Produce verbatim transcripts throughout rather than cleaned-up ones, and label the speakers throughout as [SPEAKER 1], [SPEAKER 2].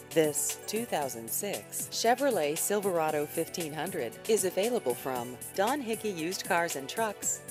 [SPEAKER 1] This two thousand six Chevrolet Silverado fifteen hundred is available from Don Hickey Used Cars and Trucks.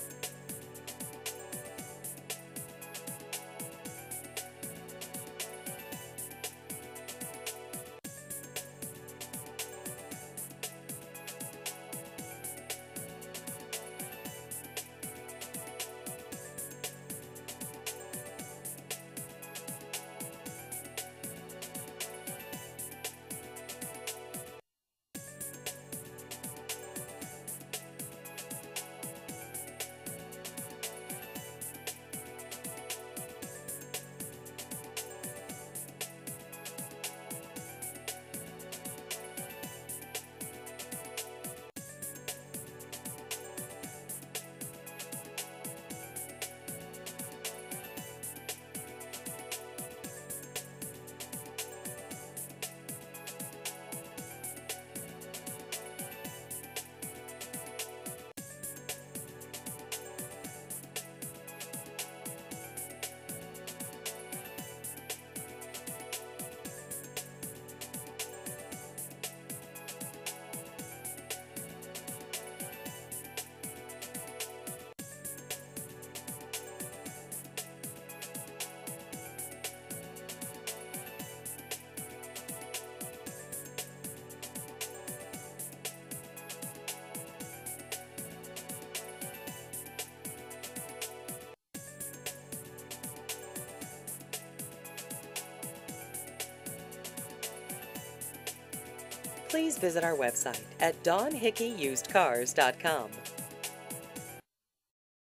[SPEAKER 1] Please visit our website at Don Hickey Used Cars dot com.